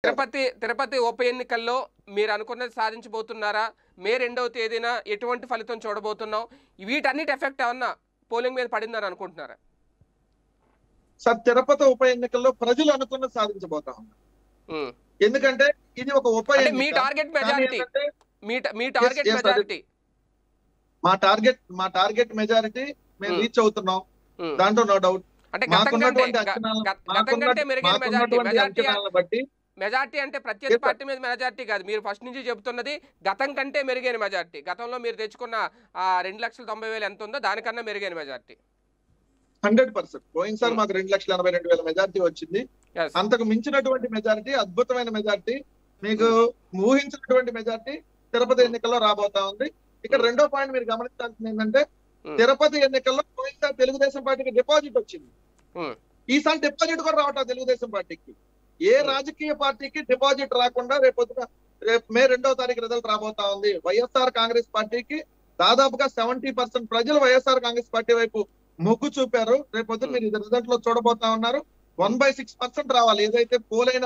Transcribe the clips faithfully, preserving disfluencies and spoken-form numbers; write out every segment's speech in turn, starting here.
తిరుపతి తిరుపతి ఉప ఎన్నికల్లో మీరు అనుకున్నది సాధించబోతున్నారా? మే రెండవ తేదీన ఎటువంటి ఫలితం చూడబోతున్నాం? వీటన్నిటి ఎఫెక్ట్ ఏమన్నా పోలింగ్ మీద పడిందని అనుకుంటున్నారా? సార్, తిరుపతి ఉప ఎన్నికల్లో ప్రజలు అనుకున్నది సాధించబోతా ఉన్నారు. ఎందుకంటే ఇది ఒక ఉప ఎన్నిక. మీ టార్గెట్ మెజారిటీ మీ టార్గెట్ మెజారిటీ మా టార్గెట్ మా టార్గెట్ మెజారిటీ మేము రీచ్ అవుతున్నాం, దాంట్లో నో డౌట్. అంటే బట్టి మెజార్టీ అంటే ప్రత్యర్థి పార్టీ మీద మెజార్టీ కాదు, మీరు ఫస్ట్ నుంచి చెబుతున్నది గతం కంటే మెరుగైన మెజార్టీ. గతంలో మీరు తెచ్చుకున్న ఆ రెండు లక్షల తొంభై వేలు ఎంత ఉందో దానికన్నా మెరుగైన మెజార్టీ. హండ్రెడ్ పర్సెంట్ పోయినసారి మాకు రెండు లక్షల ఎనభై రెండు వేల మెజార్టీ వచ్చింది. అంతకు మించినటువంటి మెజార్టీ, అద్భుతమైన మెజార్టీ, మీకు ఊహించినటువంటి మెజార్టీ తిరుపతి ఎన్నికల్లో రాబోతా ఉంది. ఇక్కడ రెండో పాయింట్ మీరు గమనించాల్సింది ఏంటంటే, తిరుపతి ఎన్నికల్లో పోయినసారి తెలుగుదేశం పార్టీకి డిపాజిట్ వచ్చింది, ఈసారి డిపాజిట్ కూడా రావట్లేదు తెలుగుదేశం పార్టీకి. ఏ రాజకీయ పార్టీకి డిపాజిట్ రాకుండా రేపొద్దున రేపు మే రెండవ తారీఖు రిజల్ట్ రాబోతా ఉంది. వైఎస్ఆర్ కాంగ్రెస్ పార్టీకి దాదాపుగా సెవెంటీ పర్సెంట్ ప్రజలు వైఎస్ఆర్ కాంగ్రెస్ పార్టీ వైపు మొగ్గు చూపారు. రేపొద్దు మీరు ఇది రిజల్ట్ లో చూడబోతా ఉన్నారు. వన్ బై సిక్స్ పర్సెంట్ రావాలి. ఏదైతే పోలైన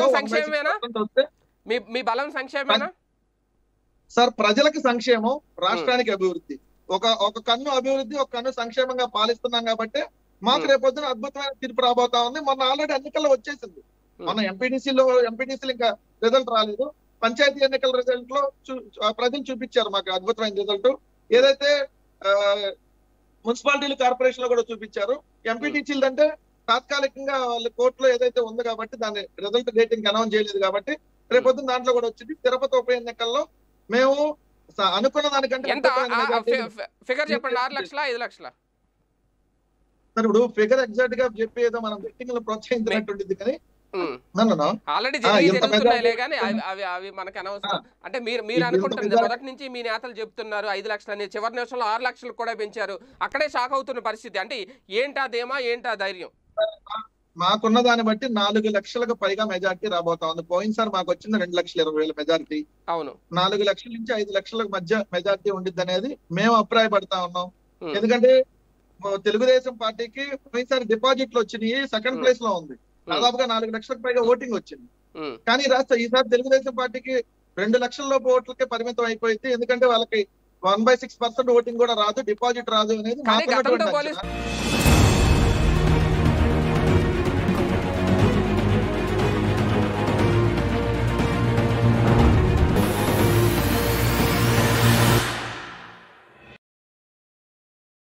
సార్, ప్రజలకి సంక్షేమం, రాష్ట్రానికి అభివృద్ధి. ఒక ఒక కన్ను అభివృద్ధి, ఒక కన్ను సంక్షేమంగా పాలిస్తున్నాం కాబట్టి మాకు రేపొద్దున అద్భుతమైన తీర్పు రాబోతా ఉంది. మొన్న ఆల్రెడీ ఎన్నికల్లో వచ్చేసింది. మన ఎంపీటీసీలో ఎంపీటీసీలు ఇంకా రిజల్ట్ రాలేదు. పంచాయతీ ఎన్నికల రిజల్ట్ లో ప్రజలు చూపించారు మాకు అద్భుతమైన రిజల్ట్. ఏదైతే మున్సిపాలిటీలు, కార్పొరేషన్ లో కూడా చూపించారు. ఎంపీటీసీలు అంటే తాత్కాలికంగా వాళ్ళ కోర్టులో ఏదైతే ఉంది కాబట్టి దాని రిజల్ట్ డేటింగ్ అనౌన్స్ చేయలేదు కాబట్టి రేపొద్దున దాంట్లో కూడా వచ్చింది. తిరుపతి ఉప ఎన్నికల్లో మేము అనుకున్న దానికంటే సార్, ఇప్పుడు ఫిగర్ ఎగ్జాక్ట్ గా చెప్పేదో మనం వ్యక్తిని ప్రోత్సహించినట్టుంటుంది కానీ ఆల్రెడీ జరుగుతున్నాయిలే కానీ అవి అవి మనకు అనవసరం. అంటే మీరు మీరు అనుకుంటుంది మొదటి నుంచి మీ నేతలు చెప్తున్నారు ఐదు లక్షలని, చివరి నిమిషంలో ఆరు లక్షలకు కూడా పెంచారు. అక్కడే షాక్ అవుతున్న పరిస్థితి. అంటే ఏంటా ధీమా, ఏంటా ధైర్యం? మాకున్న దాన్ని బట్టి నాలుగు లక్షలకు పైగా మెజార్టీ రాబోతా ఉంది. పోయినసారి మాకు వచ్చింది రెండు లక్షల ఇరవై వేల మెజార్టీ. అవును, నాలుగు లక్షల నుంచి ఐదు లక్షల మధ్య మెజార్టీ ఉండిద్ది అనేది మేము అభిప్రాయపడతా ఉన్నాం. ఎందుకంటే తెలుగుదేశం పార్టీకి పోయినసారి డిపాజిట్లు వచ్చినాయి, సెకండ్ ప్లేస్ లో ఉంది. దాదాపుగా నాలుగు లక్షలకు పైగా ఓటింగ్ వచ్చింది. కానీ రాష్ట్ర ఈసారి తెలుగుదేశం పార్టీకి రెండు లక్షల లోపు ఓట్లకే పరిమితం అయిపోయింది. ఎందుకంటే వాళ్ళకి one by six percent voting కూడా రాదు, డిపాజిట్ రాదు అనేది మాకు